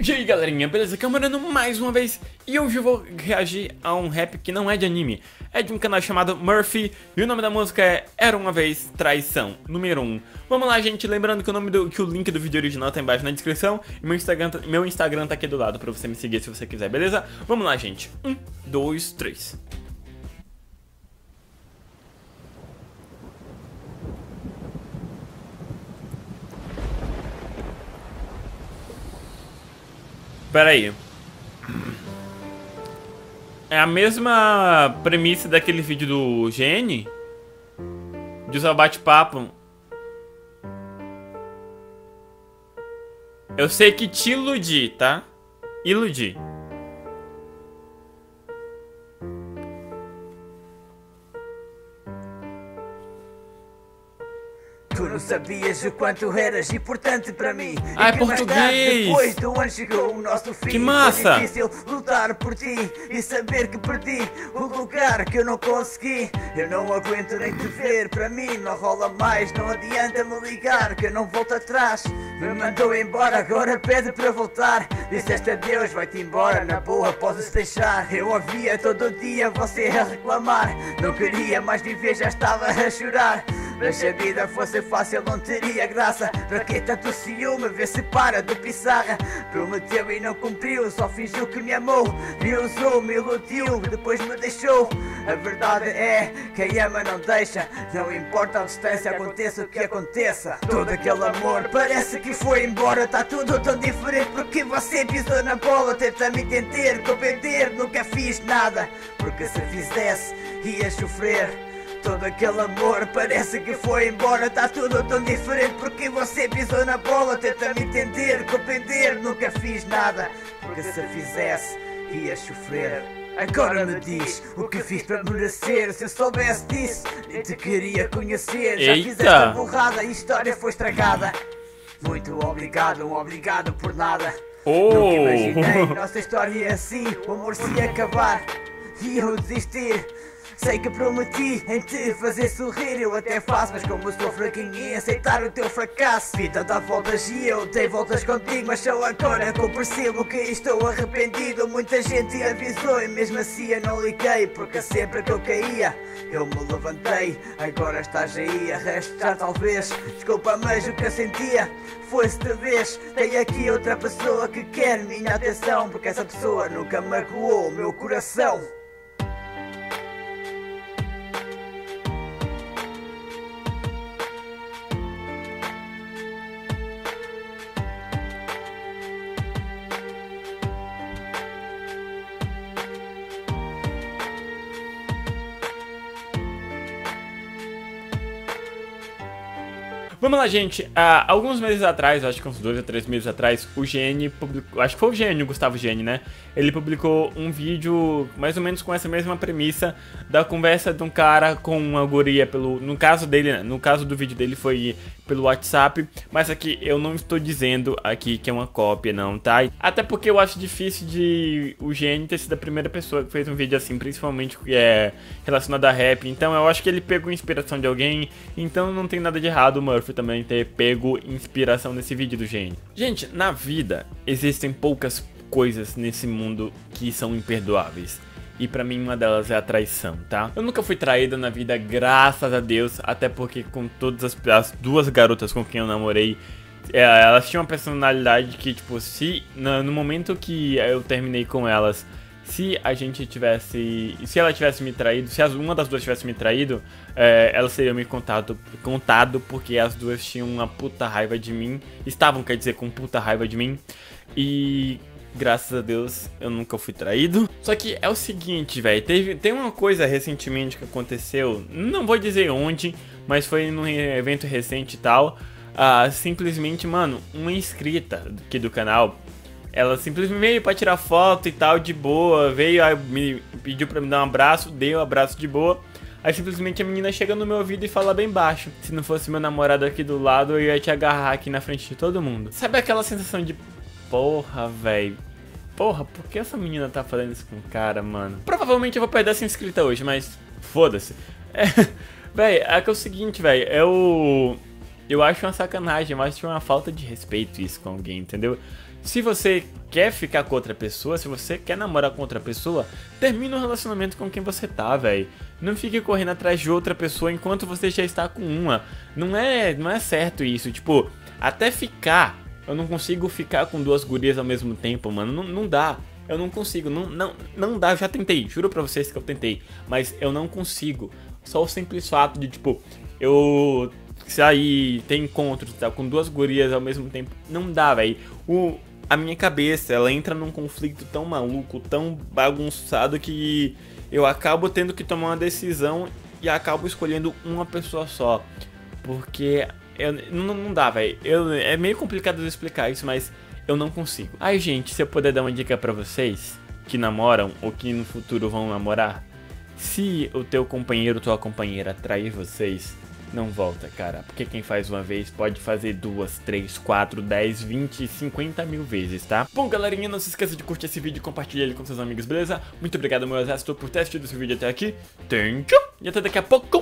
E aí galerinha, beleza? Aqui é o Moreno mais uma vez e hoje eu vou reagir a um rap que não é de anime, é de um canal chamado Murphy e o nome da música é Era Uma Vez Traição, número 1. Vamos lá, gente, lembrando que o link do vídeo original tá embaixo na descrição e meu Instagram tá aqui do lado pra você me seguir se você quiser, beleza? Vamos lá, gente. 1, 2, 3. Pera aí. É a mesma premissa daquele vídeo do GN? De usar o bate-papo. Eu sei que te iludi, tá? Iludi. Tu não sabias o quanto eras importante para mim. Ah, é que mais tarde, português! depois do ano chegou o nosso fim. Que massa! Foi difícil lutar por ti e saber que perdi o lugar que eu não consegui. Eu não aguento nem te ver, para mim não rola mais. Não adianta me ligar que eu não volto atrás. Me mandou embora, agora pede para voltar. Disseste adeus, vai-te embora, na boa podes deixar. Eu ouvia todo dia você a reclamar. Não queria mais viver, já estava a chorar. Mas se a vida fosse fácil não teria graça. Para que tanto ciúme, vê se para de pissarra. Prometeu e não cumpriu, só fingiu que me amou. Me usou, me iludiu, depois me deixou. A verdade é, quem ama não deixa. Não importa a distância, aconteça o que aconteça. Todo aquele amor parece que foi embora. Tá tudo tão diferente porque você pisou na bola. Tenta me entender, compreender, nunca fiz nada. Porque se fizesse, ia sofrer. Todo aquele amor parece que foi embora. Tá tudo tão diferente porque você pisou na bola. Tenta me entender, compreender, nunca fiz nada. Porque se fizesse, ia sofrer. Agora me diz, o que fiz para merecer? Se eu soubesse disso, nem te queria conhecer. Já fizeste a borrada, a história foi estragada. Muito obrigado, obrigado por nada. Nunca imaginei nossa história assim, o amor se ia acabar e eu desistir. Sei que prometi em te fazer sorrir, eu até faço, mas como sou fraquinho em aceitar o teu fracasso. Vida dá voltas e eu dei voltas contigo, mas só agora que eu percebo que estou arrependido. Muita gente avisou e mesmo assim eu não liguei, porque sempre que eu caía, eu me levantei. Agora estás aí a restar talvez, desculpa, mas o que eu sentia foi esta vez. Tem aqui outra pessoa que quer minha atenção, porque essa pessoa nunca magoou o meu coração. Vamos lá, gente. Alguns meses atrás, acho que uns 2 ou 3 meses atrás, o GN publicou, acho que foi o GN, o Gustavo GN, né? Ele publicou um vídeo mais ou menos com essa mesma premissa da conversa de um cara com uma guria no caso dele, né? No caso do vídeo dele foi pelo WhatsApp, mas aqui eu não estou dizendo aqui que é uma cópia, não, tá? Até porque eu acho difícil de o GN ter sido a primeira pessoa que fez um vídeo assim, principalmente que é relacionado a rap. Então eu acho que ele pegou inspiração de alguém, então não tem nada de errado o Murphy também ter pego inspiração nesse vídeo do GN. Gente, na vida existem poucas coisas nesse mundo que são imperdoáveis. E pra mim uma delas é a traição, tá? Eu nunca fui traída na vida, graças a Deus. Até porque com todas as duas garotas com quem eu namorei, elas tinham uma personalidade que, tipo, se no momento que eu terminei com elas, se ela tivesse me traído, se uma das duas tivesse me traído, elas teriam me contado porque as duas tinham uma puta raiva de mim. Estavam, quer dizer, com puta raiva de mim. E graças a Deus eu nunca fui traído. Só que é o seguinte, velho, tem uma coisa recentemente que aconteceu, não vou dizer onde, mas foi num evento recente e tal. Simplesmente, mano, uma inscrita aqui do canal, ela simplesmente veio pra tirar foto e tal, de boa, veio, me pediu pra me dar um abraço, dei um abraço de boa. Aí simplesmente a menina chega no meu ouvido e fala bem baixo: se não fosse meu namorado aqui do lado, eu ia te agarrar aqui na frente de todo mundo. Sabe aquela sensação de porra, velho? Porra, por que essa menina tá fazendo isso com o cara, mano? Provavelmente eu vou perder essa inscrita hoje, mas foda-se. Véi, é que é o seguinte, velho, eu acho uma sacanagem, eu acho uma falta de respeito isso com alguém, entendeu? Se você quer ficar com outra pessoa, se você quer namorar com outra pessoa, termina o relacionamento com quem você tá, velho. Não fique correndo atrás de outra pessoa enquanto você já está com uma. Não é certo isso, tipo, até ficar. Eu não consigo ficar com duas gurias ao mesmo tempo, mano. Não dá. Eu não consigo, não dá. Eu já tentei, juro pra vocês que eu tentei, mas eu não consigo. Só o simples fato de, tipo, eu sair, ter encontros, tá, com duas gurias ao mesmo tempo, não dá, velho. A minha cabeça, ela entra num conflito tão maluco, tão bagunçado, que eu acabo tendo que tomar uma decisão e acabo escolhendo uma pessoa só. Porque não dá, velho. É meio complicado de explicar isso, mas eu não consigo. Ai, gente, se eu puder dar uma dica pra vocês que namoram ou que no futuro vão namorar, se o teu companheiro ou tua companheira trair vocês, não volta, cara, porque quem faz uma vez pode fazer 2, 3, 4, 10, 20, 50 mil vezes, tá? Bom, galerinha, não se esqueça de curtir esse vídeo e compartilhar ele com seus amigos, beleza? Muito obrigado, meu exército, por ter assistido esse vídeo até aqui. Thank you! E até daqui a pouco.